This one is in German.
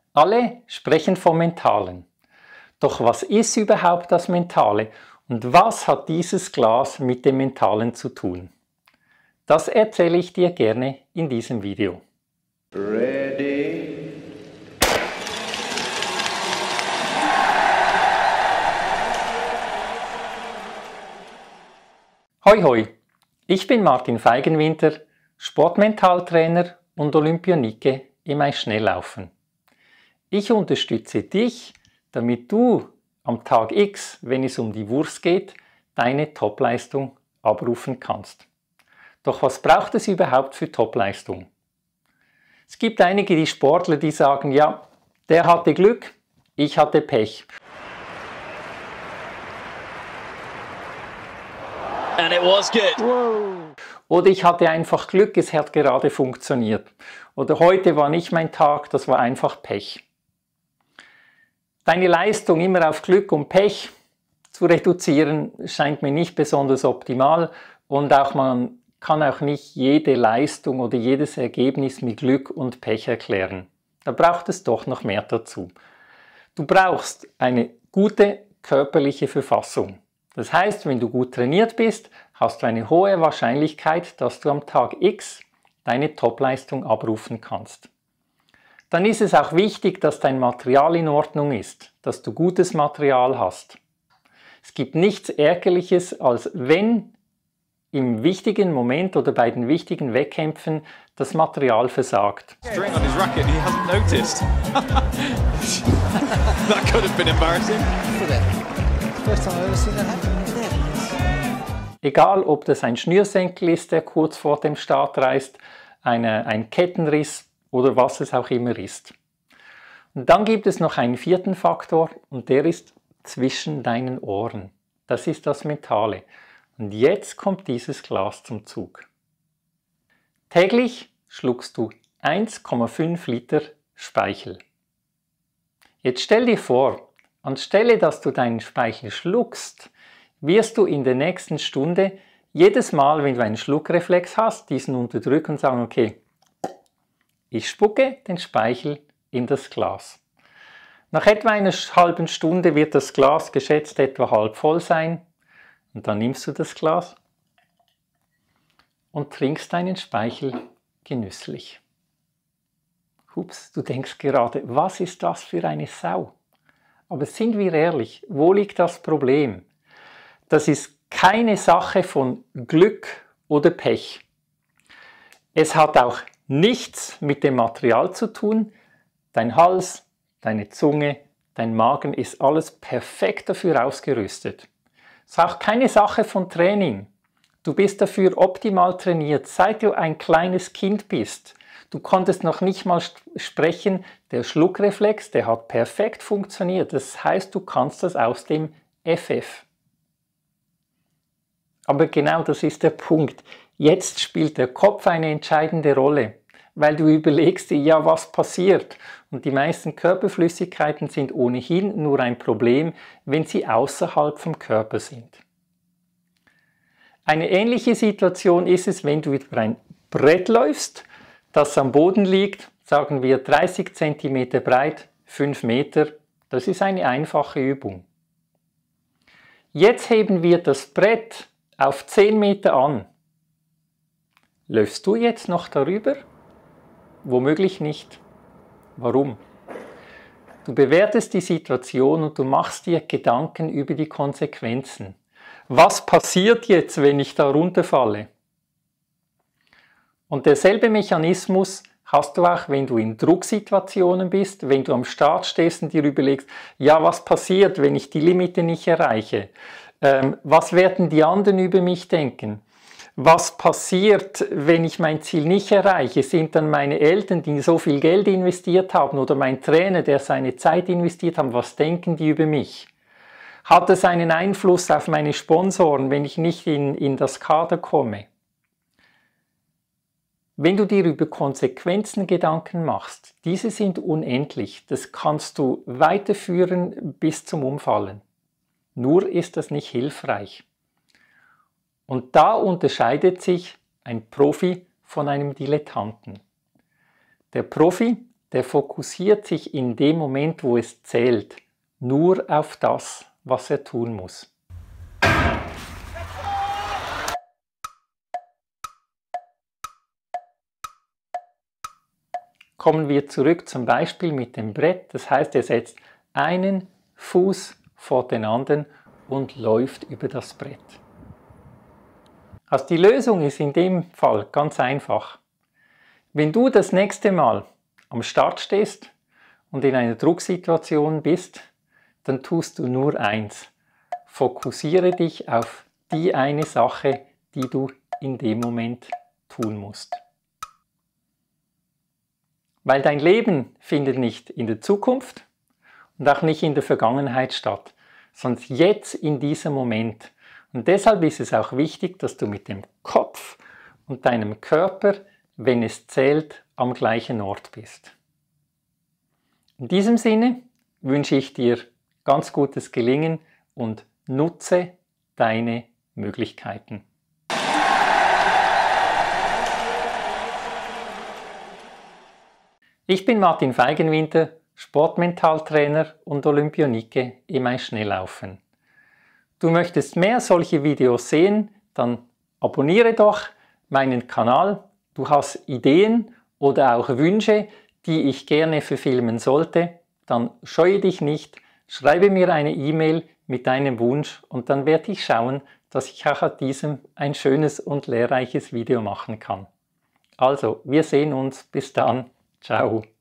Alle sprechen vom Mentalen. Doch was ist überhaupt das Mentale und was hat dieses Glas mit dem Mentalen zu tun? Das erzähle ich dir gerne in diesem Video. Ready. Hoi hoi, ich bin Martin Feigenwinter, Sportmentaltrainer und Olympionike im Eisschnelllaufen. Ich unterstütze dich, damit du am Tag X, wenn es um die Wurst geht, deine Topleistung abrufen kannst. Doch was braucht es überhaupt für Topleistung? Es gibt einige die Sportler, die sagen, ja, der hatte Glück, ich hatte Pech. And it was good. Wow. Oder ich hatte einfach Glück, es hat gerade funktioniert. Oder heute war nicht mein Tag, das war einfach Pech. Deine Leistung immer auf Glück und Pech zu reduzieren, scheint mir nicht besonders optimal und man kann auch nicht jede Leistung oder jedes Ergebnis mit Glück und Pech erklären. Da braucht es doch noch mehr dazu. Du brauchst eine gute körperliche Verfassung. Das heißt, wenn du gut trainiert bist, hast du eine hohe Wahrscheinlichkeit, dass du am Tag X deine Topleistung abrufen kannst. Dann ist es auch wichtig, dass dein Material in Ordnung ist, dass du gutes Material hast. Es gibt nichts Ärgerliches, als wenn im wichtigen Moment oder bei den wichtigen Wettkämpfen das Material versagt. String on his racket, he hasn't noticed. That could have been embarrassing. Egal, ob das ein Schnürsenkel ist, der kurz vor dem Start reißt, ein Kettenriss oder was es auch immer ist. Und dann gibt es noch einen vierten Faktor und der ist zwischen deinen Ohren. Das ist das Mentale. Und jetzt kommt dieses Glas zum Zug. Täglich schluckst du 1,5 Liter Speichel. Jetzt stell dir vor, anstelle dass du deinen Speichel schluckst, wirst du in der nächsten Stunde jedes Mal, wenn du einen Schluckreflex hast, diesen unterdrücken und sagen, okay, ich spucke den Speichel in das Glas. Nach etwa einer halben Stunde wird das Glas geschätzt etwa halb voll sein und dann nimmst du das Glas und trinkst deinen Speichel genüsslich. Hups, du denkst gerade, was ist das für eine Sau? Aber sind wir ehrlich, wo liegt das Problem? Das ist keine Sache von Glück oder Pech. Es hat auch nichts mit dem Material zu tun. Dein Hals, deine Zunge, dein Magen ist alles perfekt dafür ausgerüstet. Es ist auch keine Sache von Training. Du bist dafür optimal trainiert, seit du ein kleines Kind bist. Du konntest noch nicht mal sprechen, der Schluckreflex, der hat perfekt funktioniert. Das heißt, du kannst das aus dem FF. Aber genau das ist der Punkt. Jetzt spielt der Kopf eine entscheidende Rolle, weil du überlegst dir, ja, was passiert? Und die meisten Körperflüssigkeiten sind ohnehin nur ein Problem, wenn sie außerhalb vom Körper sind. Eine ähnliche Situation ist es, wenn du über ein Brett läufst, das am Boden liegt, sagen wir 30 cm breit, 5 Meter. Das ist eine einfache Übung. Jetzt heben wir das Brett auf 10 Meter an. Läufst du jetzt noch darüber? Womöglich nicht. Warum? Du bewertest die Situation und du machst dir Gedanken über die Konsequenzen. Was passiert jetzt, wenn ich da runterfalle? Und derselbe Mechanismus hast du auch, wenn du in Drucksituationen bist, wenn du am Start stehst und dir überlegst, ja, was passiert, wenn ich die Limite nicht erreiche? Was werden die anderen über mich denken? Was passiert, wenn ich mein Ziel nicht erreiche? Sind dann meine Eltern, die so viel Geld investiert haben, oder mein Trainer, der seine Zeit investiert hat, was denken die über mich? Hat es einen Einfluss auf meine Sponsoren, wenn ich nicht in das Kader komme? Wenn du dir über Konsequenzen Gedanken machst, diese sind unendlich, das kannst du weiterführen bis zum Umfallen. Nur ist das nicht hilfreich. Und da unterscheidet sich ein Profi von einem Dilettanten. Der Profi der fokussiert sich in dem Moment, wo es zählt, nur auf das, was er tun muss. Kommen wir zurück zum Beispiel mit dem Brett. Das heißt, er setzt einen Fuß vor den anderen und läuft über das Brett. Also die Lösung ist in dem Fall ganz einfach. Wenn du das nächste Mal am Start stehst und in einer Drucksituation bist, dann tust du nur eins. Fokussiere dich auf die eine Sache, die du in dem Moment tun musst. Weil dein Leben findet nicht in der Zukunft und auch nicht in der Vergangenheit statt, sondern jetzt in diesem Moment. Und deshalb ist es auch wichtig, dass du mit dem Kopf und deinem Körper, wenn es zählt, am gleichen Ort bist. In diesem Sinne wünsche ich dir ganz gutes Gelingen und nutze deine Möglichkeiten. Ich bin Martin Feigenwinter, Sportmentaltrainer und Olympionike im Eisschnelllaufen. Du möchtest mehr solche Videos sehen, dann abonniere doch meinen Kanal. Du hast Ideen oder auch Wünsche, die ich gerne verfilmen sollte, dann scheue dich nicht, schreibe mir eine E-Mail mit deinem Wunsch und dann werde ich schauen, dass ich auch aus diesem ein schönes und lehrreiches Video machen kann. Also, wir sehen uns. Bis dann. Ciao.